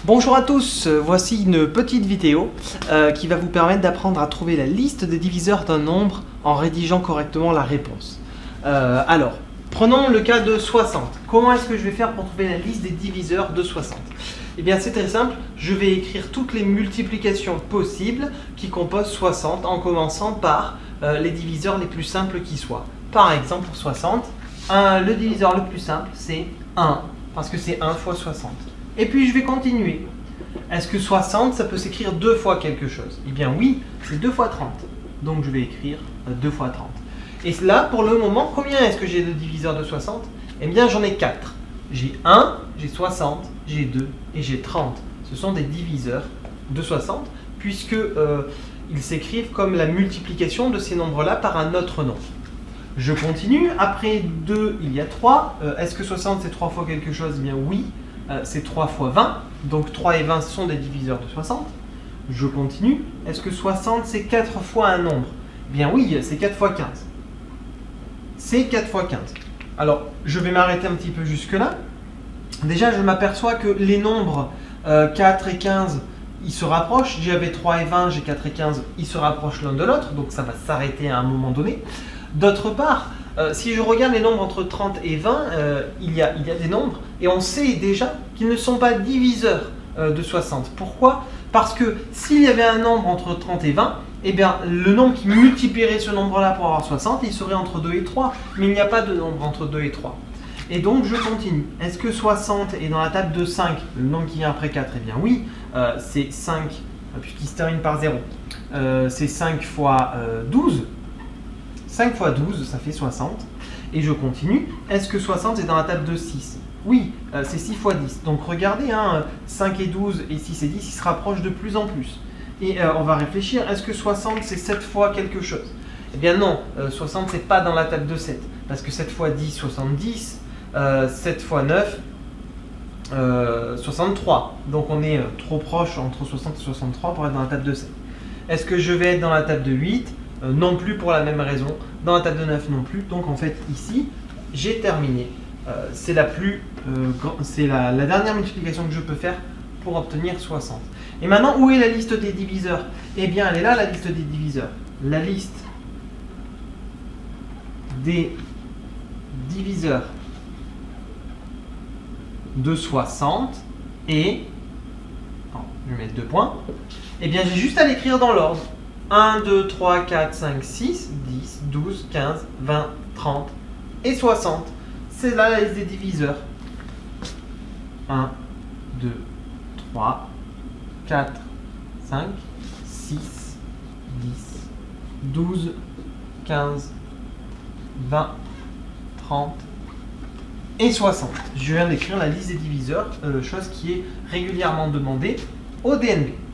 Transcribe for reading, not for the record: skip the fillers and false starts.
Bonjour à tous, voici une petite vidéo qui va vous permettre d'apprendre à trouver la liste des diviseurs d'un nombre en rédigeant correctement la réponse. Alors, prenons le cas de 60. Comment est-ce que je vais faire pour trouver la liste des diviseurs de 60? Eh bien c'est très simple, je vais écrire toutes les multiplications possibles qui composent 60 en commençant par les diviseurs les plus simples qui soient. Par exemple pour 60, le diviseur le plus simple c'est 1 parce que c'est 1 fois 60. Et puis je vais continuer. Est-ce que 60 ça peut s'écrire 2 fois quelque chose? Eh bien oui, c'est 2 fois 30. Donc je vais écrire 2 fois 30. Et là pour le moment, combien est-ce que j'ai de diviseurs de 60? Eh bien j'en ai 4. J'ai 1, j'ai 60, j'ai 2 et j'ai 30. Ce sont des diviseurs de 60 puisque ils s'écrivent comme la multiplication de ces nombres-là par un autre nombre. Je continue. Après 2, il y a 3. Est-ce que 60 c'est 3 fois quelque chose? Eh bien oui, c'est 3 fois 20. Donc 3 et 20 sont des diviseurs de 60. Je continue. Est-ce que 60 c'est 4 fois un nombre? Eh bien oui, c'est 4 fois 15. C'est 4 fois 15. Alors, je vais m'arrêter un petit peu jusque-là. Déjà, je m'aperçois que les nombres 4 et 15, ils se rapprochent. J'avais 3 et 20, j'ai 4 et 15, ils se rapprochent l'un de l'autre. Donc, ça va s'arrêter à un moment donné. D'autre part, si je regarde les nombres entre 30 et 20, il y a des nombres. Et on sait déjà qu'ils ne sont pas diviseurs de 60. Pourquoi? Parce que s'il y avait un nombre entre 30 et 20, eh bien, le nombre qui multiplierait ce nombre-là pour avoir 60, il serait entre 2 et 3. Mais il n'y a pas de nombre entre 2 et 3. Et donc, je continue. Est-ce que 60 est dans la table de 5, le nombre qui vient après 4? Eh bien oui, c'est 5, puisqu'il se termine par 0. C'est 5 fois 12. 5 fois 12, ça fait 60. Et je continue. Est-ce que 60 est dans la table de 6? Oui, c'est 6 fois 10. Donc regardez, 5 et 12 et 6 et 10, ils se rapprochent de plus en plus. Et on va réfléchir, est-ce que 60 c'est 7 fois quelque chose? Eh bien non, 60 c'est pas dans la table de 7. Parce que 7 fois 10, 70. 7 fois 9, 63. Donc on est trop proche entre 60 et 63 pour être dans la table de 7. Est-ce que je vais être dans la table de 8? Non plus pour la même raison. Dans la table de 9 non plus. Donc en fait ici, j'ai terminé. C'est la dernière multiplication que je peux faire pour obtenir 60. Et maintenant, où est la liste des diviseurs? Eh bien, elle est là, la liste des diviseurs. La liste des diviseurs de 60 et... je vais mettre 2 points. Eh bien, j'ai juste à l'écrire dans l'ordre. 1, 2, 3, 4, 5, 6, 10, 12, 15, 20, 30 et 60. C'est là la liste des diviseurs. 1, 2, 3, 4, 5, 6, 10, 12, 15, 20, 30 et 60. Je viens d'écrire la liste des diviseurs, chose qui est régulièrement demandée au DNB.